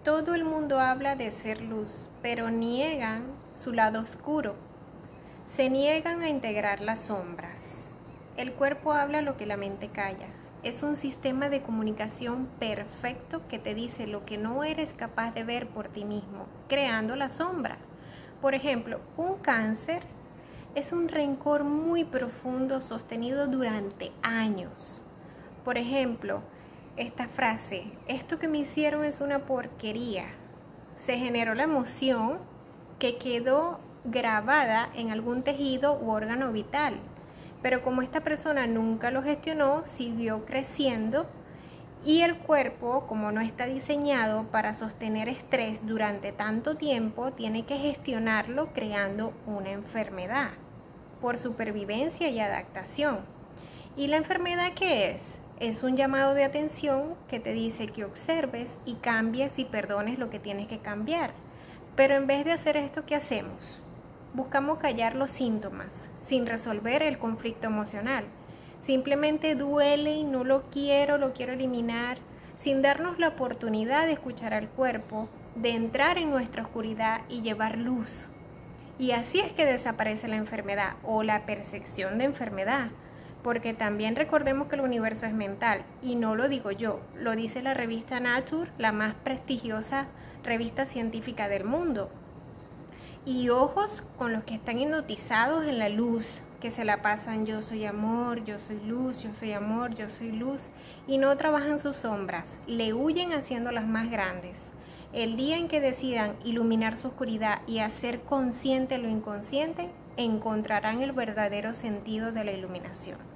Todo el mundo habla de ser luz, pero niegan su lado oscuro. Se niegan a integrar las sombras. El cuerpo habla lo que la mente calla. Es un sistema de comunicación perfecto que te dice lo que no eres capaz de ver por ti mismo, creando la sombra. Por ejemplo, un cáncer es un rencor muy profundo sostenido durante años. Por ejemplo, esta frase, esto que me hicieron es una porquería. Se generó la emoción que quedó grabada en algún tejido u órgano vital. Pero como esta persona nunca lo gestionó, siguió creciendo y el cuerpo, como no está diseñado para sostener estrés durante tanto tiempo, tiene que gestionarlo creando una enfermedad por supervivencia y adaptación. ¿Y la enfermedad qué es? Es un llamado de atención que te dice que observes y cambies y perdones lo que tienes que cambiar. Pero en vez de hacer esto, ¿qué hacemos? Buscamos callar los síntomas sin resolver el conflicto emocional. Simplemente duele y no lo quiero eliminar, sin darnos la oportunidad de escuchar al cuerpo, de entrar en nuestra oscuridad y llevar luz. Y así es que desaparece la enfermedad o la percepción de enfermedad. Porque también recordemos que el universo es mental, y no lo digo yo, lo dice la revista Nature, la más prestigiosa revista científica del mundo. Y ojos con los que están hipnotizados en la luz, que se la pasan yo soy amor, yo soy luz, yo soy amor, yo soy luz, y no trabajan sus sombras, le huyen haciéndolas más grandes. El día en que decidan iluminar su oscuridad y hacer consciente lo inconsciente, encontrarán el verdadero sentido de la iluminación.